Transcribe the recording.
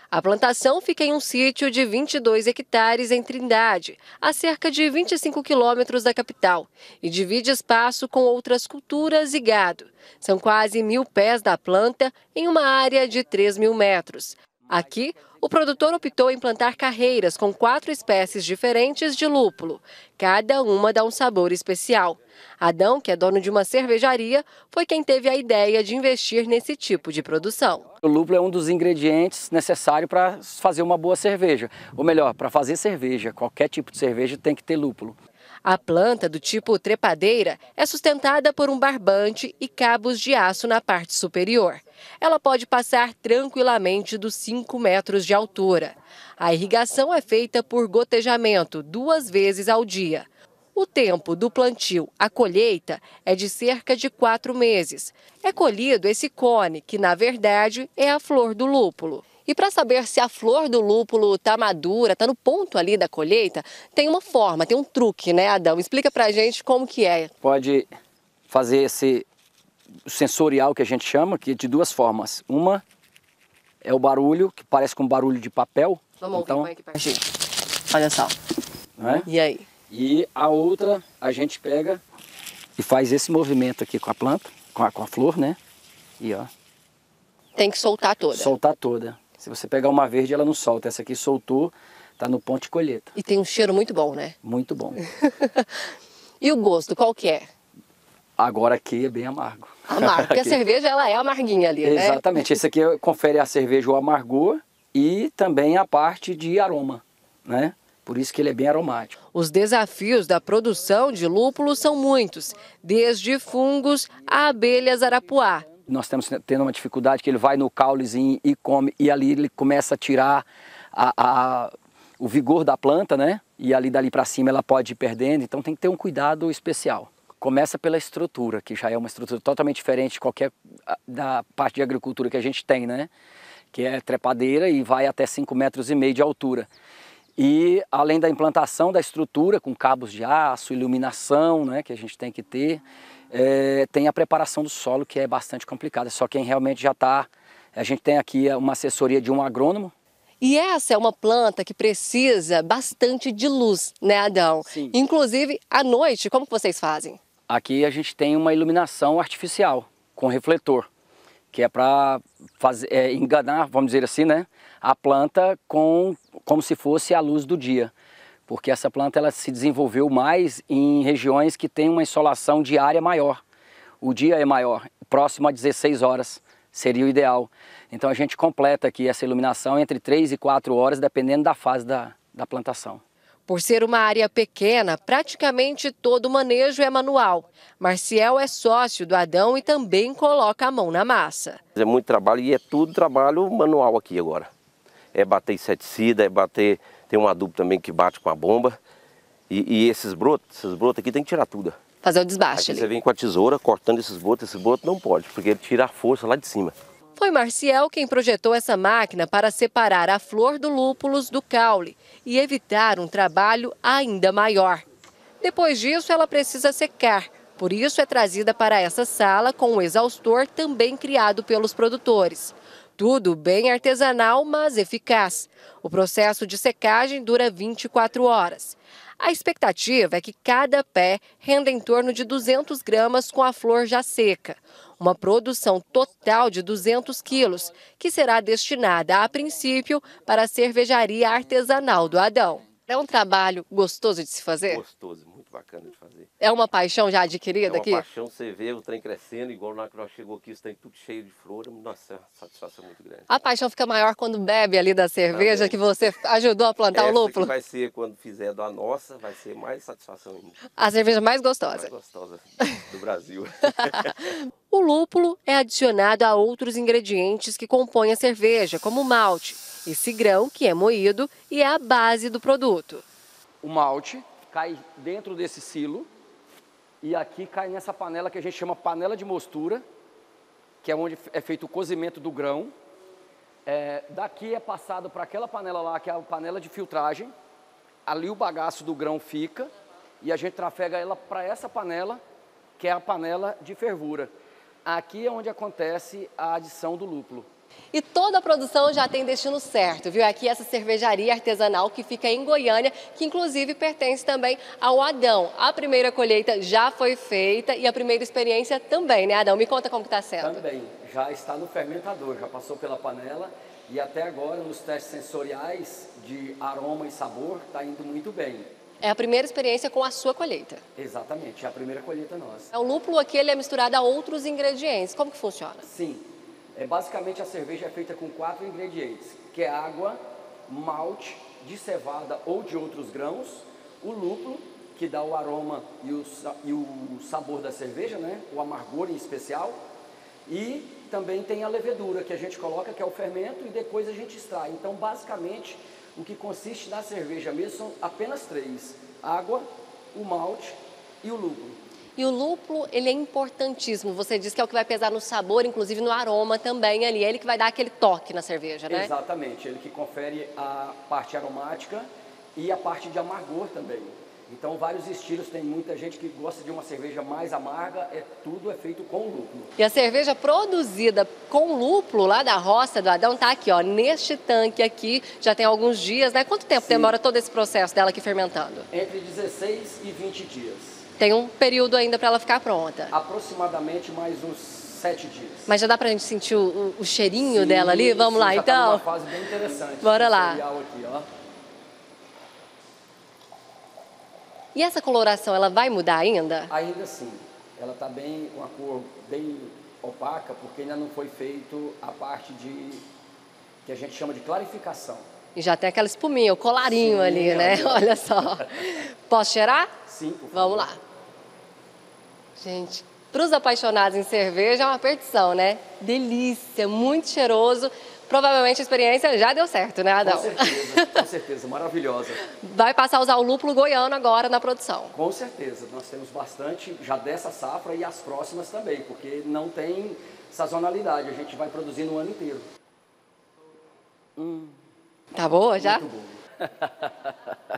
A plantação fica em um sítio de 22 hectares em Trindade, a cerca de 25 quilômetros da capital, e divide espaço com outras culturas e gado. São quase 1.000 pés da planta em uma área de 3.000 metros. Aqui, o produtor optou em plantar carreiras com 4 espécies diferentes de lúpulo. Cada uma dá um sabor especial. Adão, que é dono de uma cervejaria, foi quem teve a ideia de investir nesse tipo de produção. O lúpulo é um dos ingredientes necessários para fazer uma boa cerveja. Ou melhor, para fazer cerveja, qualquer tipo de cerveja tem que ter lúpulo. A planta, do tipo trepadeira, é sustentada por um barbante e cabos de aço na parte superior. Ela pode passar tranquilamente dos 5 metros de altura. A irrigação é feita por gotejamento 2 vezes ao dia. O tempo do plantio à colheita é de cerca de 4 meses. É colhido esse cone, que na verdade é a flor do lúpulo. E para saber se a flor do lúpulo está madura, está no ponto ali da colheita, tem uma forma, tem um truque, né, Adão? Explica pra gente como que é. Pode fazer esse sensorial que a gente chama, que é de 2 formas. Uma é o barulho, que parece com barulho de papel. Vamos então, ouvir, põe aqui pertinho. Olha só. Né? E aí? E a outra, a gente pega e faz esse movimento aqui com a planta, com a flor, né? E ó. Tem que soltar toda. Soltar toda. Se você pegar uma verde, ela não solta. Essa aqui soltou, tá no ponto de colheita. E tem um cheiro muito bom, né? Muito bom. E o gosto, qual que é? Agora aqui é bem amargo. Amargo, porque Aqui. a cerveja ela é amarguinha ali, né? Exatamente. Esse aqui confere à cerveja o amargor e também a parte de aroma, né? Por isso que ele é bem aromático. Os desafios da produção de lúpulo são muitos, desde fungos a abelhas arapuá. Nós estamos tendo uma dificuldade que ele vai no caulezinho e come, e ali ele começa a tirar o vigor da planta, né? E ali dali para cima ela pode ir perdendo, então tem que ter um cuidado especial. Começa pela estrutura, que já é uma estrutura totalmente diferente de qualquer da parte de agricultura que a gente tem, né? Que é trepadeira e vai até 5,5 metros de altura. E além da implantação da estrutura com cabos de aço, iluminação, né, que a gente tem que ter, tem a preparação do solo, que é bastante complicada. Só quem realmente já está... A gente tem aqui uma assessoria de um agrônomo. E essa é uma planta que precisa bastante de luz, né, Adão? Sim. Inclusive, à noite, como que vocês fazem? Aqui a gente tem uma iluminação artificial com refletor, que é para enganar, vamos dizer assim, né, a planta como se fosse a luz do dia. Porque essa planta ela se desenvolveu mais em regiões que têm uma insolação diária maior. O dia é maior, próximo a 16 horas seria o ideal. Então a gente completa aqui essa iluminação entre 3 e 4 horas, dependendo da fase da plantação. Por ser uma área pequena, praticamente todo o manejo é manual. Marciel é sócio do Adão e também coloca a mão na massa. É muito trabalho e é tudo trabalho manual aqui agora. É bater inseticida, é bater... Tem um adubo também que bate com a bomba. E esses brotos aqui tem que tirar tudo. Fazer o desbaste Aqui ali. você vem com a tesoura cortando esses brotos não pode, porque ele tira a força lá de cima. Foi Marciel quem projetou essa máquina para separar a flor do lúpulos do caule e evitar um trabalho ainda maior. Depois disso, ela precisa secar. Por isso é trazida para essa sala com um exaustor também criado pelos produtores. Tudo bem artesanal, mas eficaz. O processo de secagem dura 24 horas. A expectativa é que cada pé renda em torno de 200 gramas com a flor já seca. Uma produção total de 200 quilos, que será destinada, a princípio, para a cervejaria artesanal do Adão. É um trabalho gostoso de se fazer? Gostoso, muito bacana de fazer. É uma paixão já adquirida aqui? É uma paixão, você vê o trem crescendo, igual na hora que nós chegou aqui, isso tem tudo cheio de flor, nossa, é uma satisfação muito grande. A paixão fica maior quando bebe ali da cerveja também. Que você ajudou a plantar o lúpulo? Essa que vai ser, quando fizer da nossa, vai ser mais satisfação ainda. A cerveja mais gostosa. Mais gostosa do Brasil. O lúpulo é adicionado a outros ingredientes que compõem a cerveja, como o malte. Esse grão que é moído e é a base do produto. O malte cai dentro desse silo e aqui cai nessa panela que a gente chama panela de mostura, que é onde é feito o cozimento do grão. Daqui é passado para aquela panela lá, que é a panela de filtragem. Ali o bagaço do grão fica e a gente trafega ela para essa panela, que é a panela de fervura. Aqui é onde acontece a adição do lúpulo. E toda a produção já tem destino certo, viu? Aqui essa cervejaria artesanal que fica em Goiânia, que inclusive pertence também ao Adão. A primeira colheita já foi feita e a primeira experiência também, né, Adão? Me conta como que está sendo. Também, já está no fermentador, já passou pela panela e até agora nos testes sensoriais de aroma e sabor está indo muito bem. É a primeira experiência com a sua colheita. Exatamente, é a primeira colheita nossa. O lúpulo aqui ele é misturado a outros ingredientes. Como que funciona? Sim. Basicamente a cerveja é feita com 4 ingredientes, que é água, malte de cevada ou de outros grãos, o lúpulo, que dá o aroma e o sabor da cerveja, né? O amargor em especial, e também tem a levedura que a gente coloca, que é o fermento, e depois a gente extrai. Então, basicamente, o que consiste na cerveja mesmo são apenas 3, água, o malte e o lúpulo. E o lúpulo, ele é importantíssimo. Você diz que é o que vai pesar no sabor, inclusive no aroma também ali. É ele que vai dar aquele toque na cerveja, né? Exatamente. Ele que confere a parte aromática e a parte de amargor também. Então, vários estilos. Tem muita gente que gosta de uma cerveja mais amarga. Tudo é feito com lúpulo. E a cerveja produzida com lúpulo lá da roça do Adão tá aqui, ó, neste tanque aqui. Já tem alguns dias, né? Quanto tempo demora todo esse processo dela aqui fermentando? Entre 16 e 20 dias. Tem um período ainda para ela ficar pronta. Aproximadamente mais uns 7 dias. Mas já dá pra gente sentir o cheirinho Sim, dela ali? Vamos lá, já então? Tá numa fase bem interessante. Bora lá. Aqui, ó. E essa coloração, ela vai mudar ainda? Ainda sim. Ela tá bem, uma cor bem opaca, porque ainda não foi feito a parte que a gente chama de clarificação. E já tem aquela espuminha, o colarinho Sim, ali, né? Olha só. Posso cheirar? Sim, por favor. Vamos lá. Gente, para os apaixonados em cerveja é uma perdição, né? Delícia, muito cheiroso. Provavelmente a experiência já deu certo, né, Adão? Com certeza, maravilhosa. Vai passar a usar o lúpulo goiano agora na produção. Com certeza, nós temos bastante já dessa safra e as próximas também, porque não tem sazonalidade, a gente vai produzir no ano inteiro. Tá boa já? Muito boa.